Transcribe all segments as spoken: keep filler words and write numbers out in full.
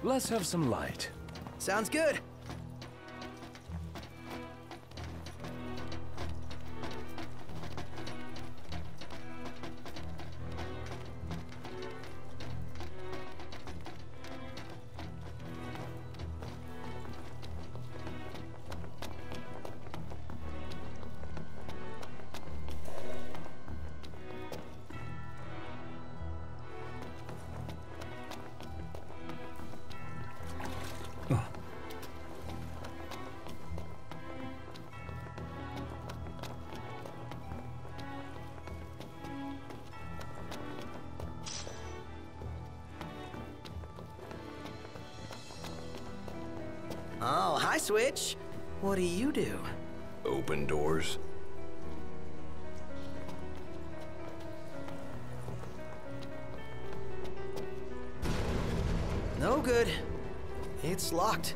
Let's have some light. Sounds good. Oh, hi, Switch. What do you do? Open doors. No good. It's locked.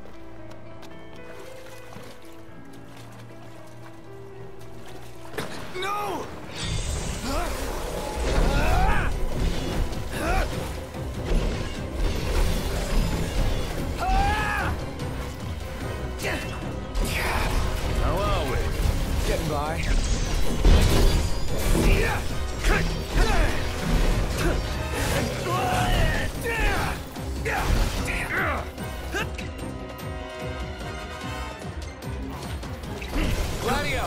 No! How are we? Getting by. Gladio!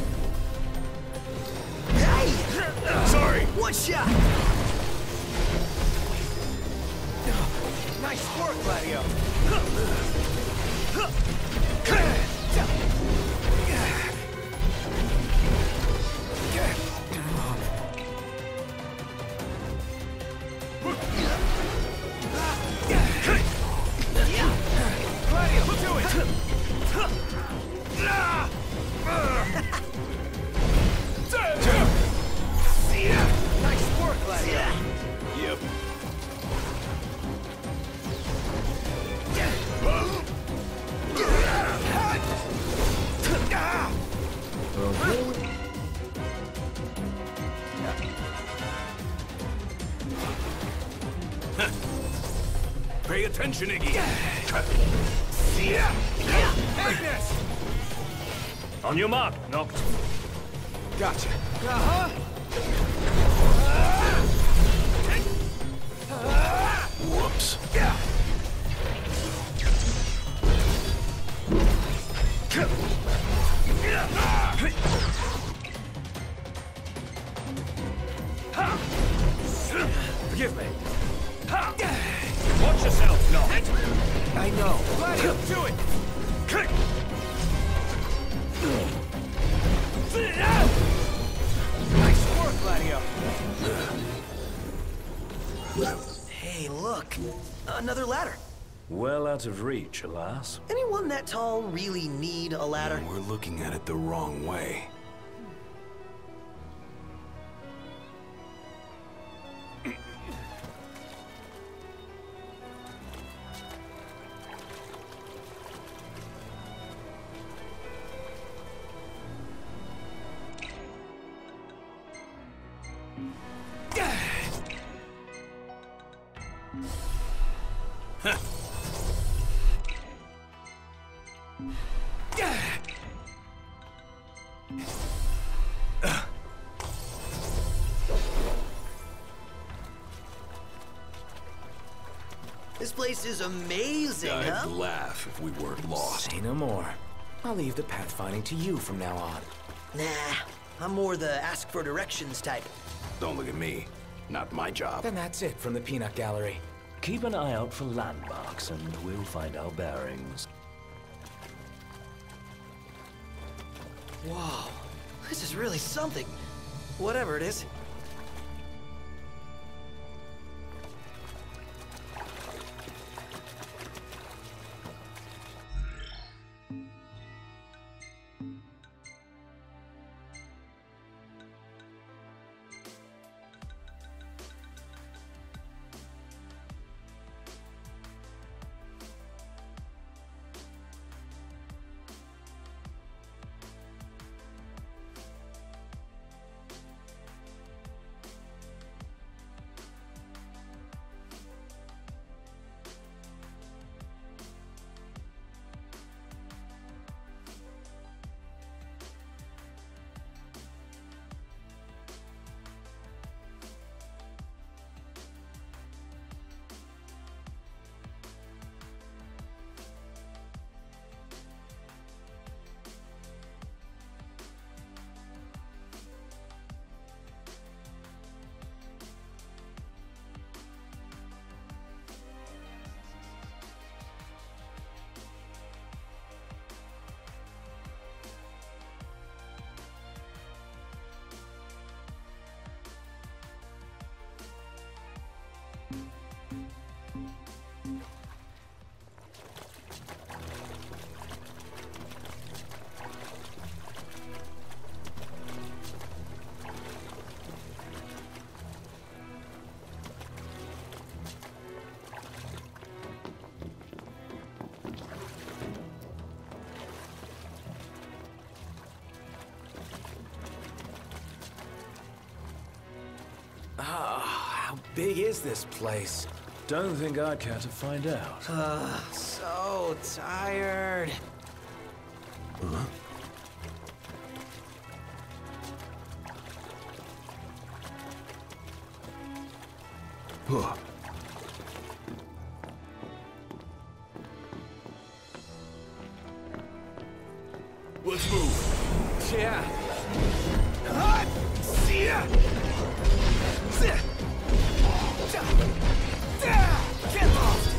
Hey! Sorry! One shot! Nice work, Gladio! Gladio, do it! Nice work, Gladio! Yep. Pay attention, Iggy. Magnus! On your mark, Noct. Gotcha. Uh-huh! Whoops. Forgive me. Watch yourself, Noct. I know. Gladio, do it! Nice work, Gladio! Hey, look. Another ladder. Well out of reach, alas. Anyone that tall really need a ladder? We're looking at it the wrong way. This place is amazing, I'd huh? laugh if we weren't lost. Say no more. I'll leave the pathfinding to you from now on. Nah, I'm more the ask for directions type. Don't look at me. Not my job. Then that's it from the Peanut Gallery. Keep an eye out for landmarks, and we'll find our bearings. Whoa, this is really something. Whatever it is. Ah, how big is this place? Don't think I'd care to find out. Ugh, so tired. Huh? Huh. Let's move. Yeah. Hot! See ya! Get lost!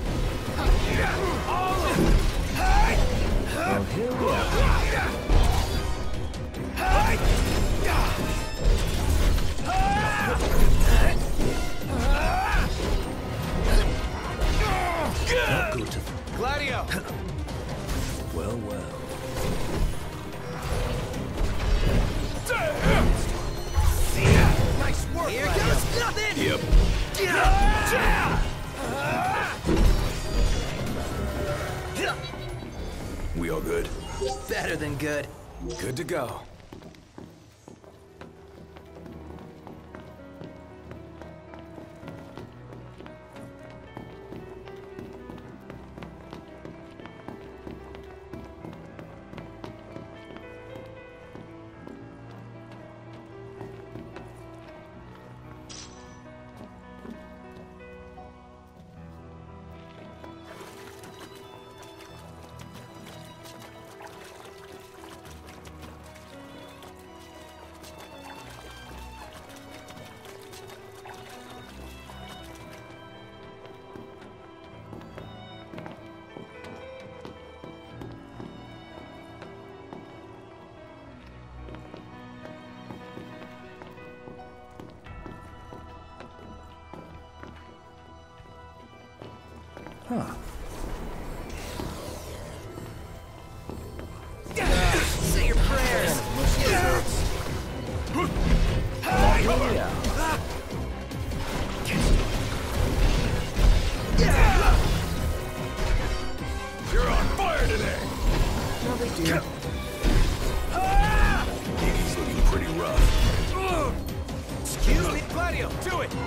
Well, here we are. Not good to them. Gladio! Well, well. Nice work, Here Gladio. goes nothing! Yep. We all good? Better than good. Good to go. Huh. Say your prayers! Here we are. You're on fire today! No big deal. Iggy's looking pretty rough. Excuse me, Gladio, do it!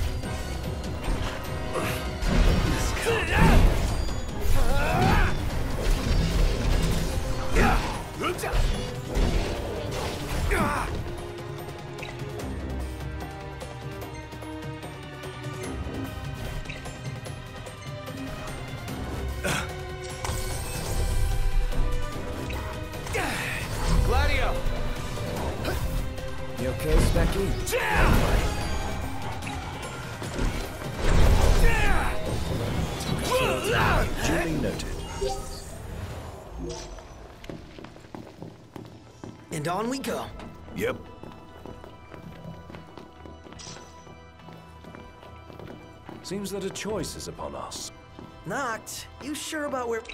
Gladio! You okay, Specky? Duly noted. And on we go. Yep. Seems that a choice is upon us. Noct, you sure about where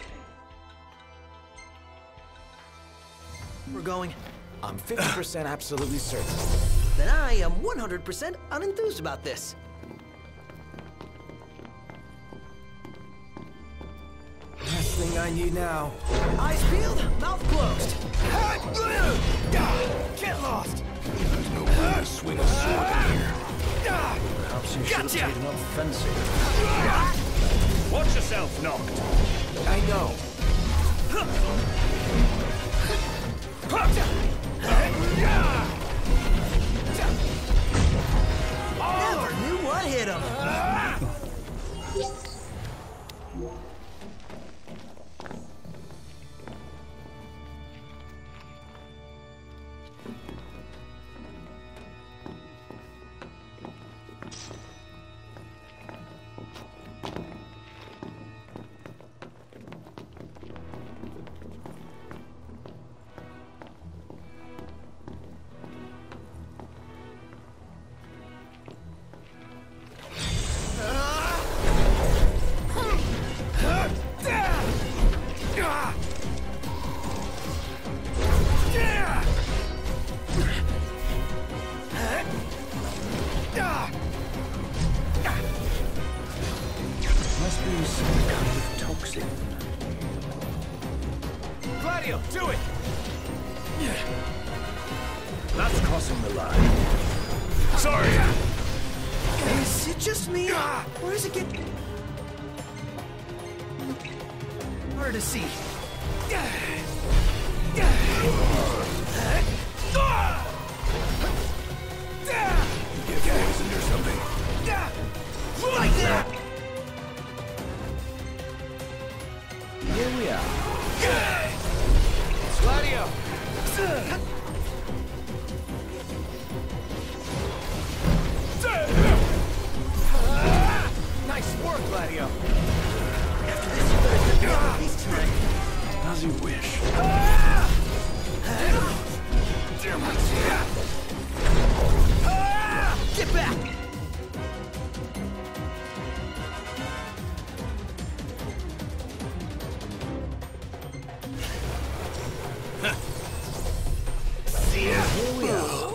we're going? I'm fifty percent absolutely certain. Then I am one hundred percent unenthused about this. Last thing I need now. Eyes peeled, mouth closed. Get lost! There's no way to swing a sword in here. Perhaps you should have Gotcha. taken up fencing. Watch yourself, Noct. I know. Never knew what hit him. Must be some kind of toxin. Gladio, do it! That's crossing the line. Sorry! Is it just me? Or is it getting harder to see? Get poisoned or something. Like that! Here we are. Gladio! Nice work, Gladio! After this, you better get me out of peace tonight. As you wish. Get back! Here we are.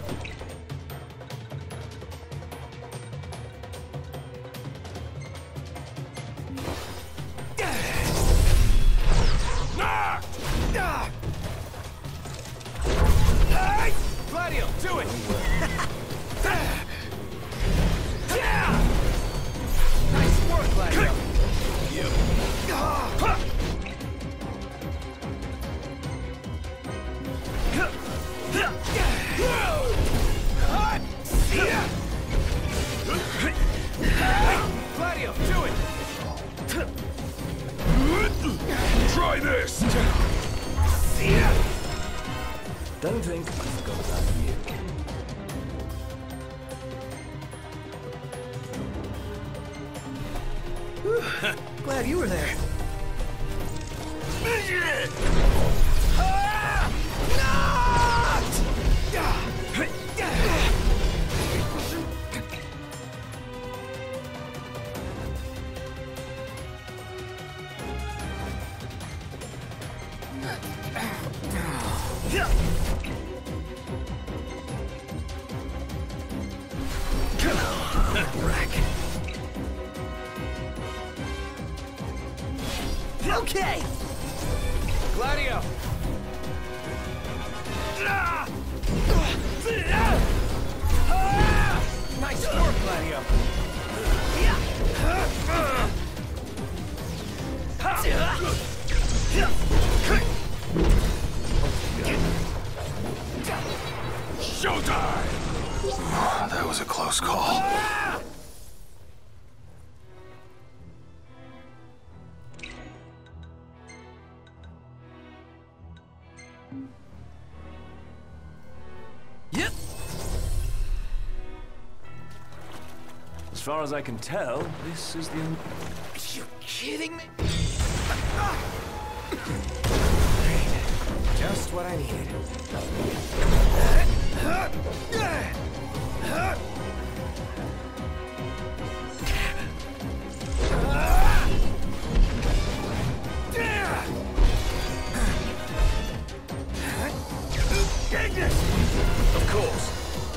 Gladio, do it! Nice work, Gladio! Gladio, do it! Try this! Don't think I forgot about you. Glad you were there. Okay! Gladio! Nice work, Gladio! Showtime! That was a close call. Yep! As far as I can tell, this is the only... Are you kidding me? Just what I needed. Of course.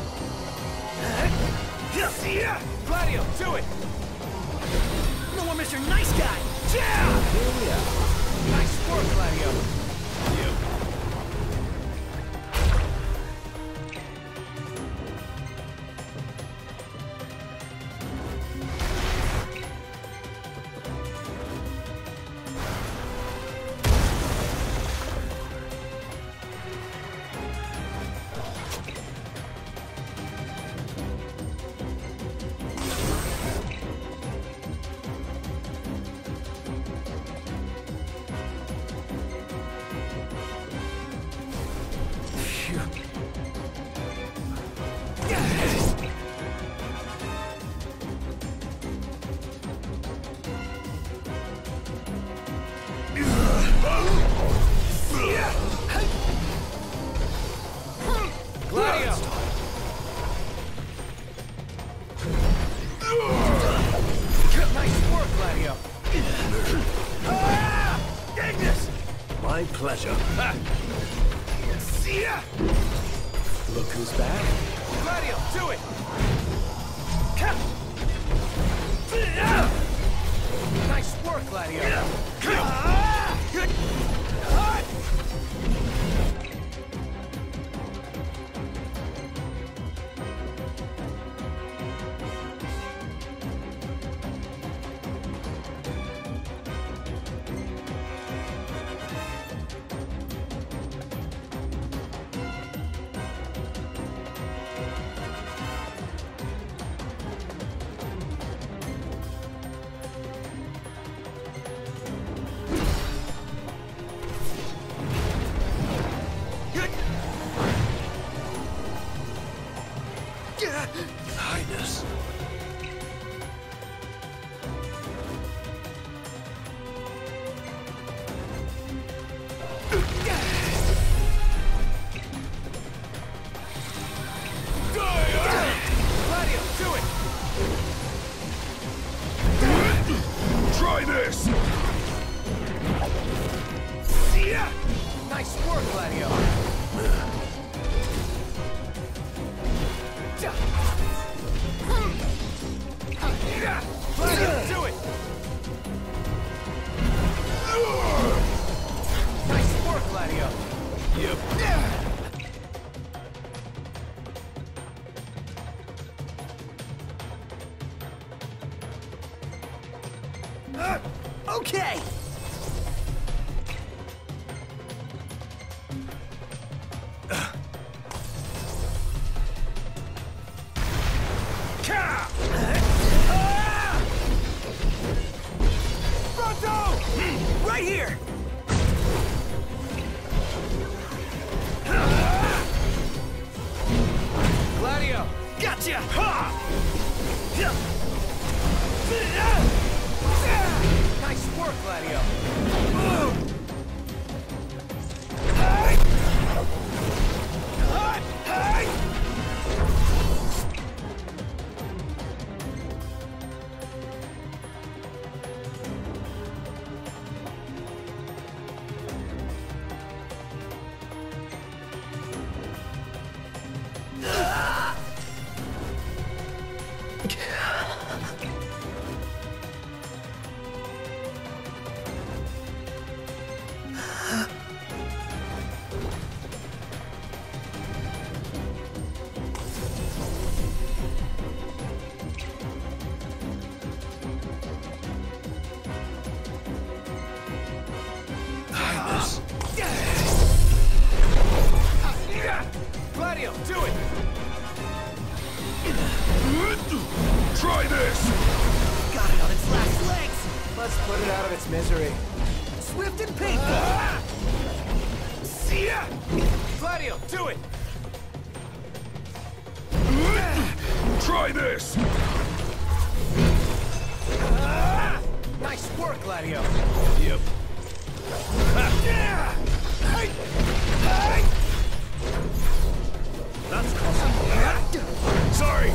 Gladio, do it! No more Mister Nice Guy! Here we are. Nice work, Gladio! Gladio! Nice work, Gladio! My pleasure. Look who's back. Gladio, do it! Nice work, Gladio! Gladio. Gladio, do it! Nice work, Gladio. Yep. Okay! Right here! Gladio! Gotcha! Nice work, Gladio. Gladio, do it! Try this! Got it on its last legs! Let's put it out of its misery. Swift and painful! See ya! Gladio, do it! Try this! Nice work, Gladio. Yep. That's awesome. Sorry!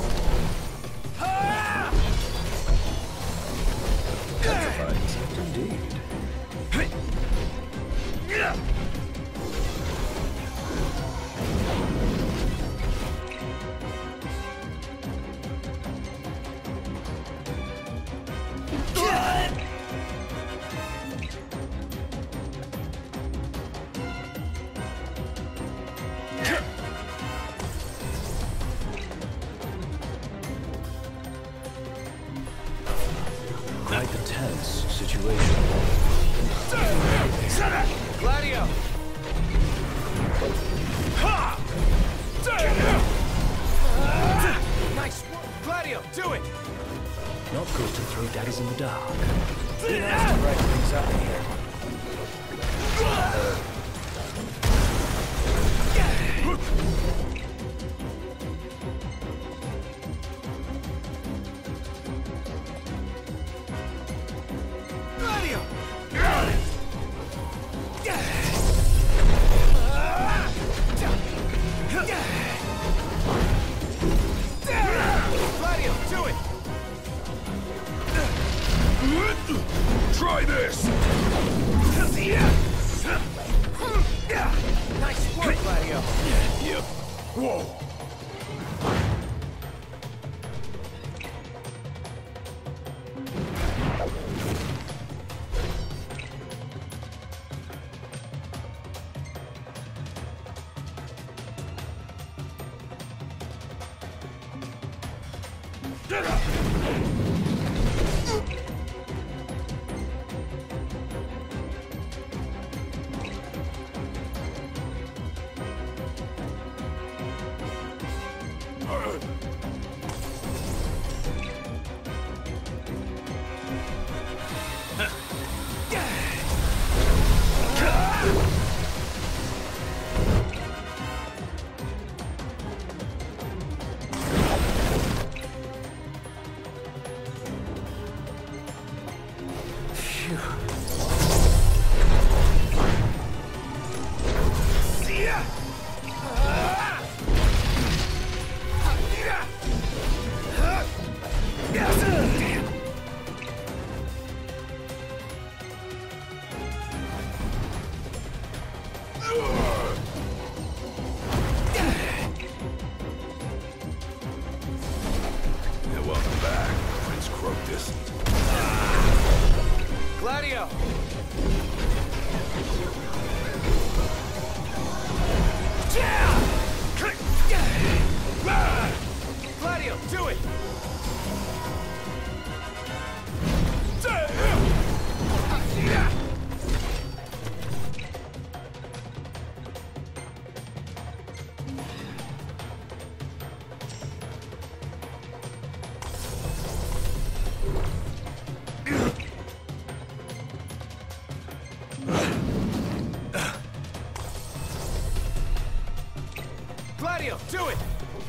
Indeed. Quite the tense situation. Gladio! Nice work! Gladio, do it! Not good to throw daggers in the dark. Be nice to break things up in here. Gladio! Gladio, do it! Try this! Nice work, Gladio. Yep. Whoa! Gladio, do it!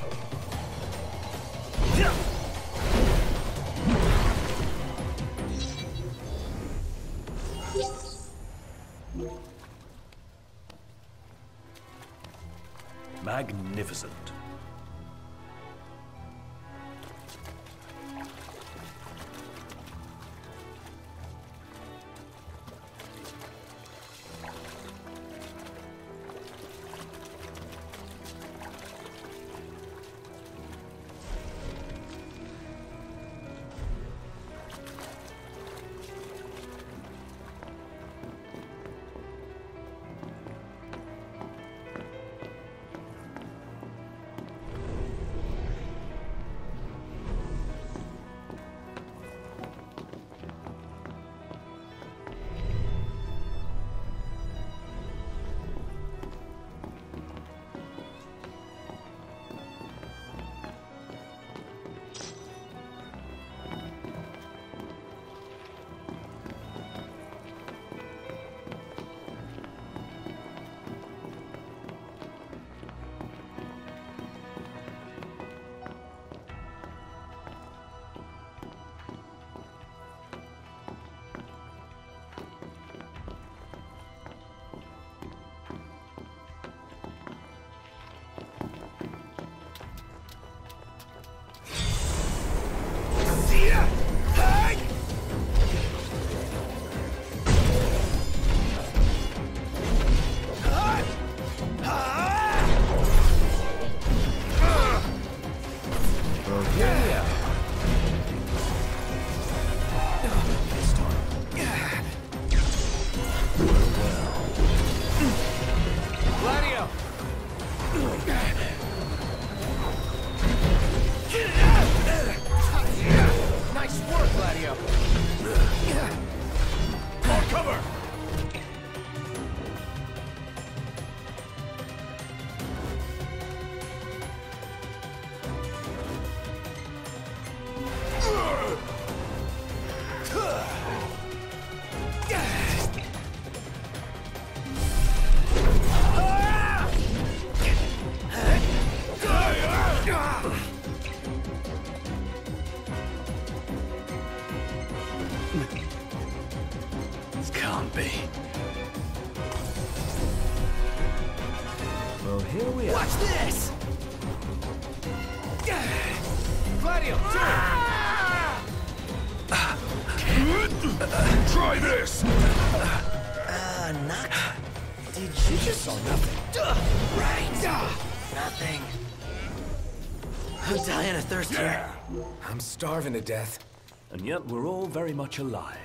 Magnificent. Can't be. Well, here we are. Watch this! Gladio, do Uh, try this! Uh, not... Did you just... saw nothing. Right. Nothing. I'm dying of thirst here. I'm starving to death. And yet we're all very much alive.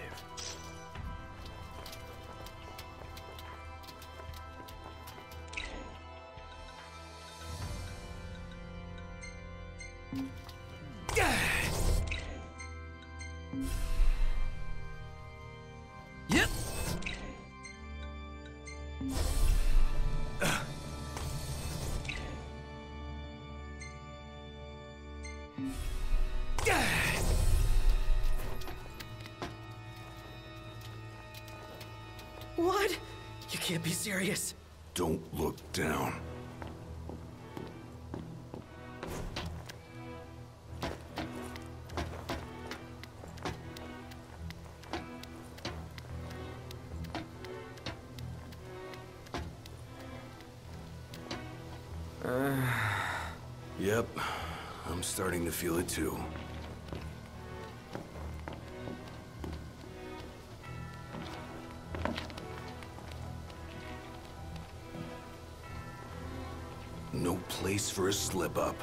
Yep. What? You can't be serious. Don't look down. Uh... Yep, I'm starting to feel it too. No place for a slip-up.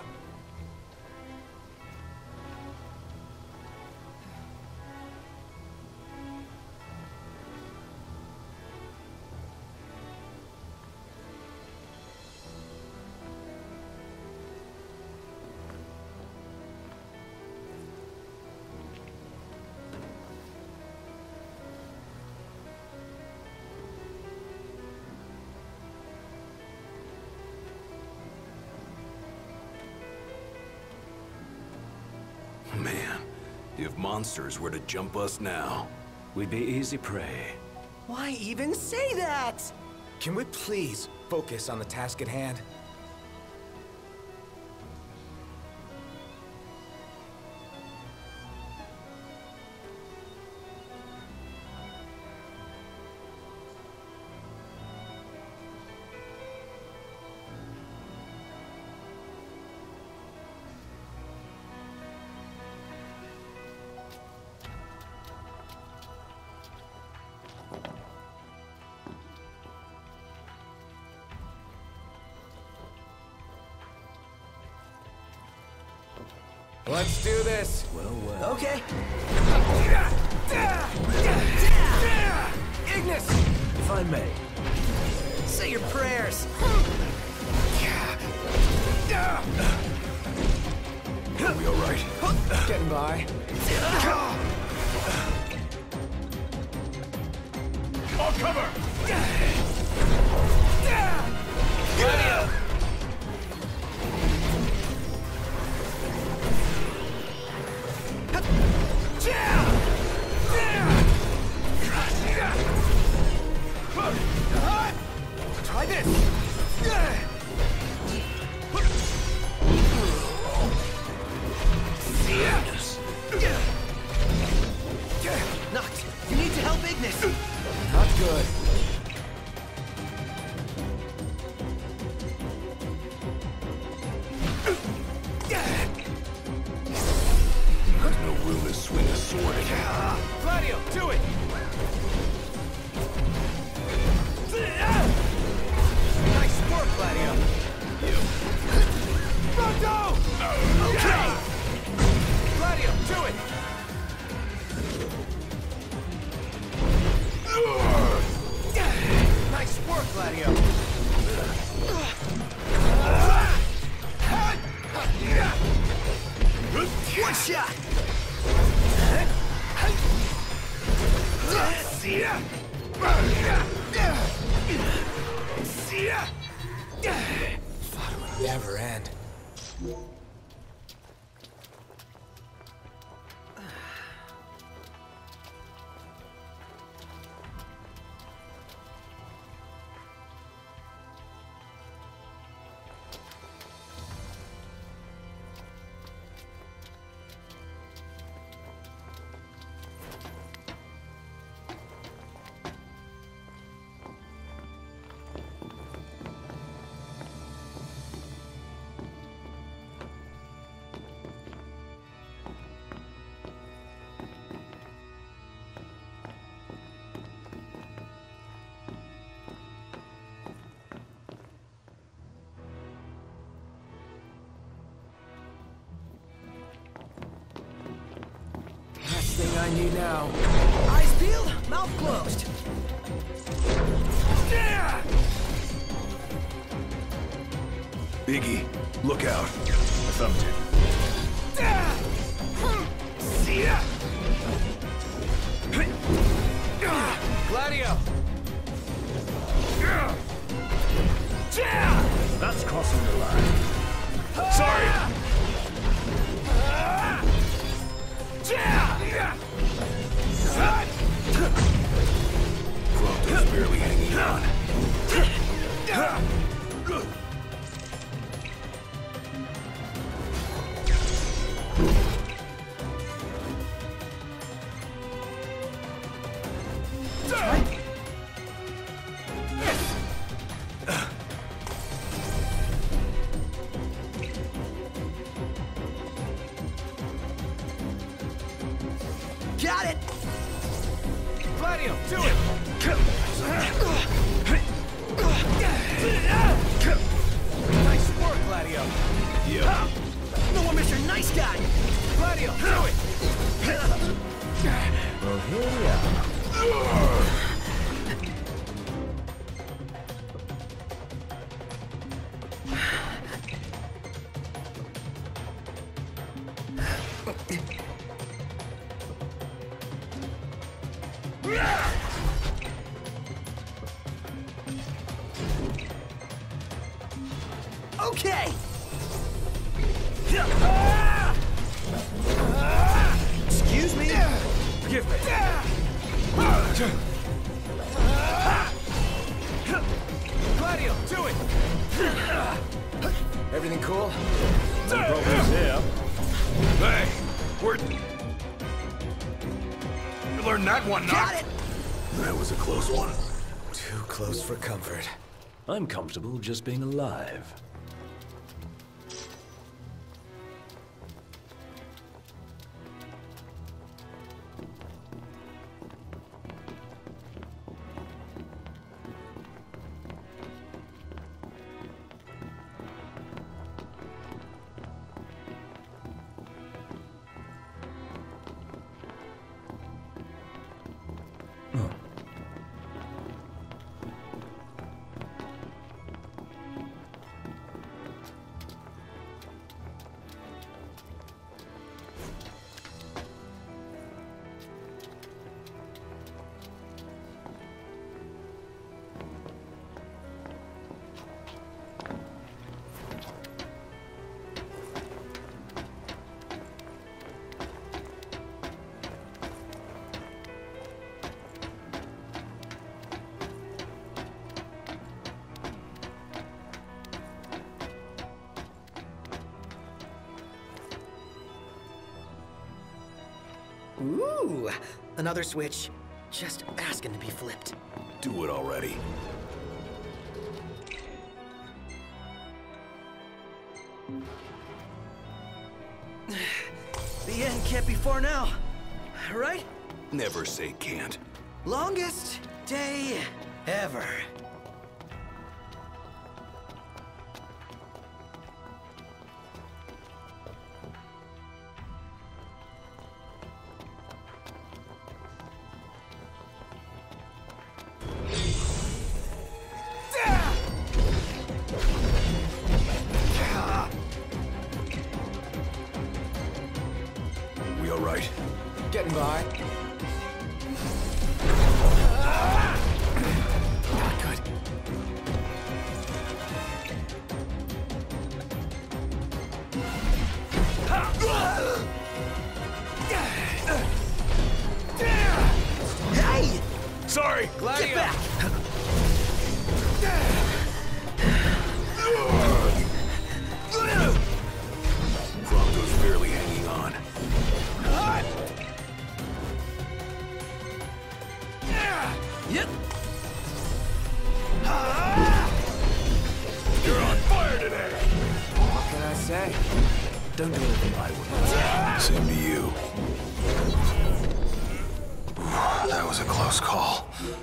Man, if monsters were to jump us now... We'd be easy prey. Why even say that? Can we please focus on the task at hand? Let's do this. Well, well. Okay. Ignis! If I may. Say your prayers. Are we all right? Getting by. All cover! Try this! Noct, you need to help Ignis. Not good. There's no room to swing a sword again. Gladio, do it! Nice work, Gladio! Pronto! Okay. Gladio, do it! Nice work, Gladio! One shot. Thought it would never end. Last thing I need now. Eyes peeled, mouth closed. Iggy, look out. I thumped it. Gladio! That's crossing the line. Sorry! Clopto's barely hanging on. Got it. Gladio, do it! Nice work, Gladio! Yeah. No more Mister Nice Guy. Gladio, do it! Well, here we are. Okay. Excuse me. Forgive me. Gladio, do it! Everything cool? No problems here. Hey, where... You learned that one, Got Noct. it. That was a close one. Too close for comfort. I'm comfortable just being alive. Ooh, another switch. Just asking to be flipped. Do it already. The end can't be far now, right? Never say can't. Longest day ever. We all right? Getting by. Not good. Hey! Sorry! Get back! Bronco's barely hanging on. Yep. You're on fire today! What can I say? Don't do anything I wouldn't. Same to you. That was a close call.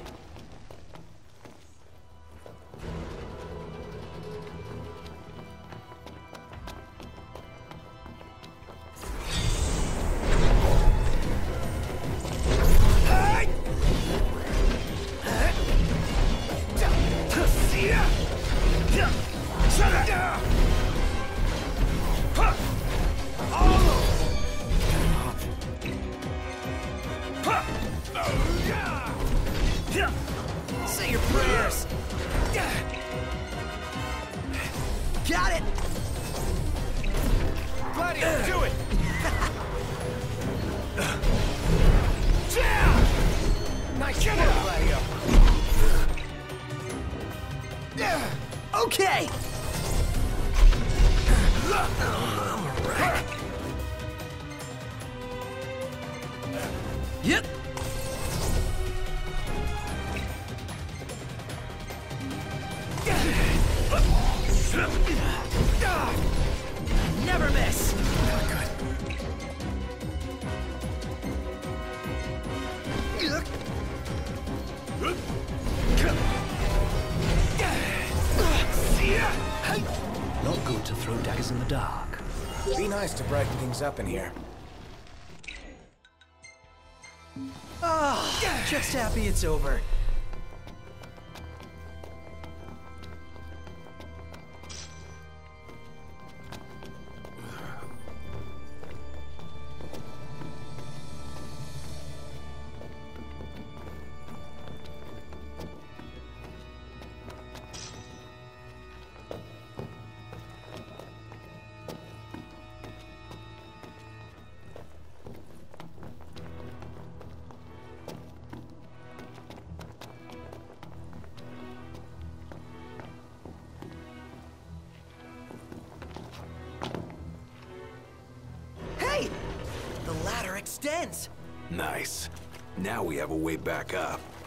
Say your prayers. Got it. Gladiator, do it! Nice shot, Gladio! Okay. Yep. Never miss. Not good to throw daggers in the dark. Be nice to brighten things up in here. Ah, just happy it's over. Hey! The ladder extends. Nice. Now we have a way back up.